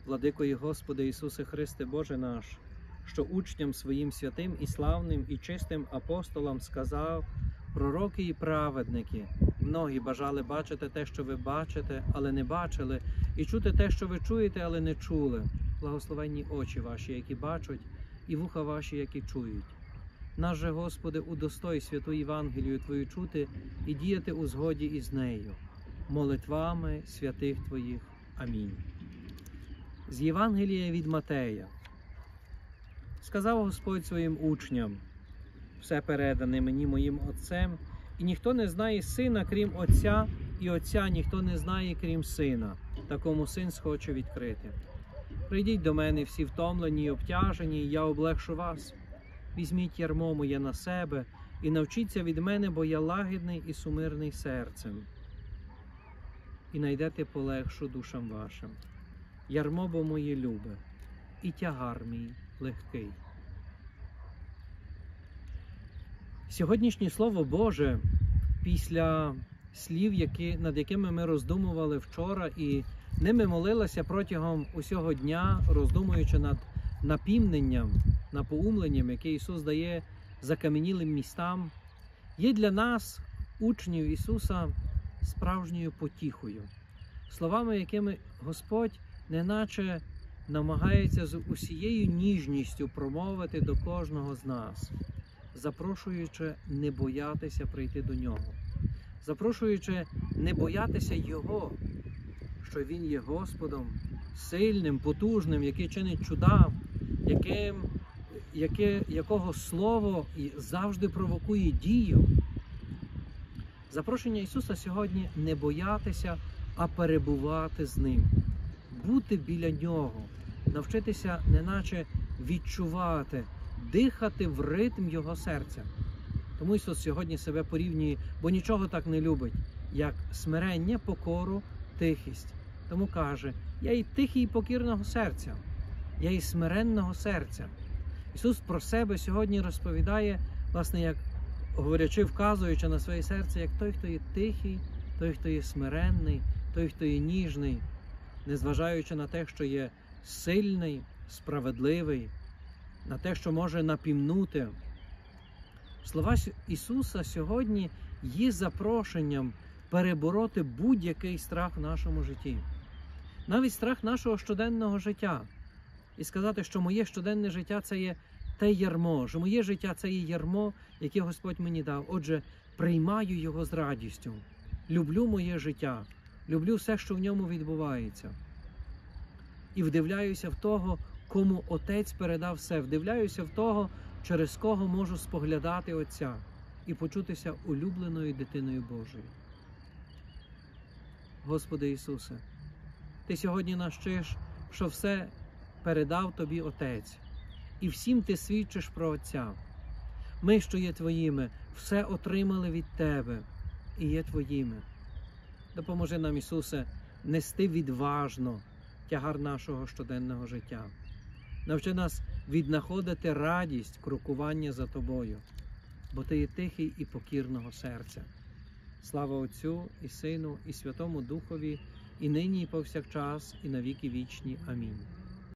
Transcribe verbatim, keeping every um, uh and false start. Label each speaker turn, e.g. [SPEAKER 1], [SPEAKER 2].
[SPEAKER 1] Владико і Господи Ісусе Христе, Боже наш, що учням своїм святим і славним і чистим апостолам сказав: пророки і праведники, многі бажали бачити те, що ви бачите, але не бачили, і чути те, що ви чуєте, але не чули. Благословенні очі ваші, які бачать, і вуха ваші, які чують. Нас же, Господи, удостой святу Євангелію Твою чути і діяти у згоді із нею, молитвами святих Твоїх. Амінь. З Євангелія від Матея. Сказав Господь своїм учням: все передане мені моїм Отцем, і ніхто не знає Сина, крім Отця, і Отця ніхто не знає, крім Сина, такому Син схоче відкрити. Прийдіть до мене всі втомлені й обтяжені, і я облегшу вас. Візьміть ярмо моє на себе і навчіться від мене, бо я лагідний і сумирний серцем. І найдете полегшу душам вашим. Ярмо бо моє любе, і тягар мій легкий. Сьогоднішнє Слово Боже, після слів, які, над якими ми роздумували вчора, і ними молилися протягом усього дня, роздумуючи над напівненням, напоумленням, яке Ісус дає закам'янілим містам, є для нас, учнів Ісуса, справжньою потіхою. Словами, якими Господь неначе намагається з усією ніжністю промовити до кожного з нас, запрошуючи не боятися прийти до Нього, запрошуючи не боятися Його, що Він є Господом, сильним, потужним, який чинить чуда, яким, яке, якого Слово завжди провокує дію. Запрошення Ісуса сьогодні не боятися, а перебувати з Ним, бути біля Нього, навчитися неначе відчувати, дихати в ритм Його серця. Тому Ісус сьогодні себе порівнює, бо нічого так не любить, як смирення, покору, тихість. Тому каже: я і тихий, і покірного серця, я і смиренного серця. Ісус про себе сьогодні розповідає, власне, як говорячи, вказуючи на своє серце, як той, хто є тихий, той, хто є смиренний, той, хто є ніжний, незважаючи на те, що є сильний, справедливий, на те, що може напімнути. Слова Ісуса сьогодні є запрошенням перебороти будь-який страх в нашому житті. Навіть страх нашого щоденного життя. І сказати, що моє щоденне життя – це є те ярмо, що моє життя – це є ярмо, яке Господь мені дав. Отже, приймаю його з радістю. Люблю моє життя, люблю все, що в ньому відбувається. І вдивляюся в того, кому Отець передав все. Вдивляюся в того, через кого можу споглядати Отця і почутися улюбленою дитиною Божою. Господи Ісусе, Ти сьогодні нас вчиш, що все передав Тобі Отець. І всім Ти свідчиш про Отця. Ми, що є Твоїми, все отримали від Тебе і є Твоїми. Допоможи нам, Ісусе, нести відважно тягар нашого щоденного життя. Навчи нас віднаходити радість крокування за Тобою, бо Ти є тихий і покірного серця. Слава Отцю і Сину і Святому Духові, і нині, і повсякчас, і на віки вічні. Амінь.